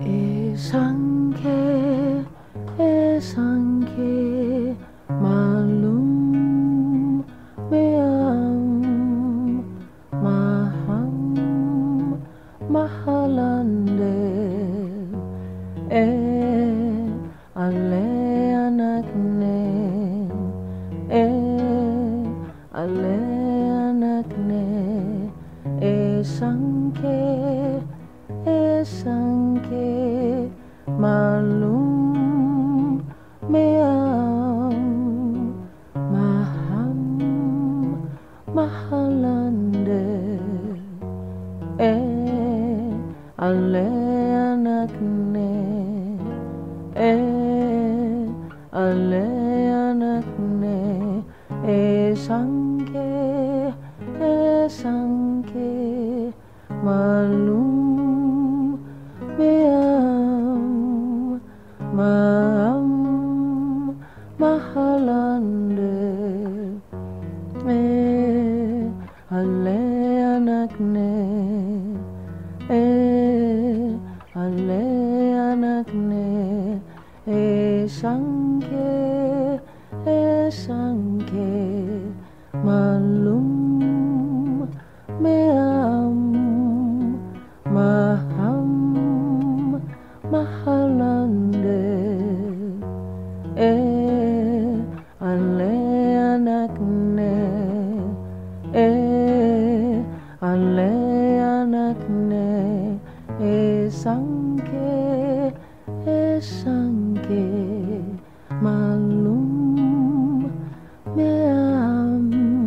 Essanke Essanke Malum Meaham Maham Maalhan Dê Ê Alê Anakne Ê Alê Anakne Essanke Essanke Malum Meaham Maham Maalhan Dê Ê Alê Anakne Ê Alê Anakne Essanke Essanke Malum Meaham Maham Maalhan Dê Ê Alê Anakne Ê Alê Anakne Essanke Essanke Malum Meaham Maham Maalhan Dê Ê Alê Anakne Ê Alê Anakne Essanke Essanke Malum Meaham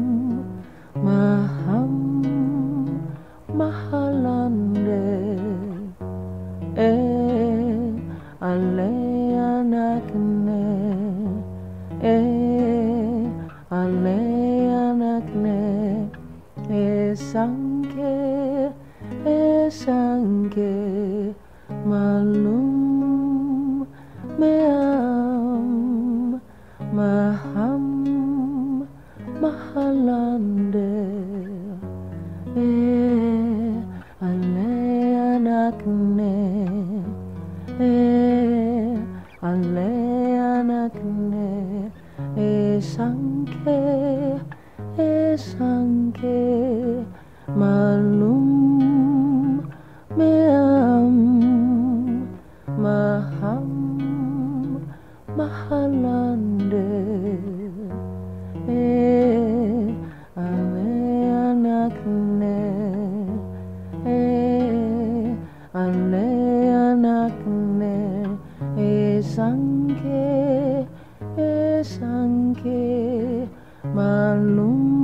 Maham Maalhan Dê Ê Alê Anakne Ê Alê Anakne Essanke Essanke Malum Meaham Maham Maalhan Dê Ê Alê Anakne Ê Alê Anakne Essanke Essanke Malum Meaham Maham Maalhan Dê Ê Alê Anakne Ê Alê Anakne Essanke Essanke Malum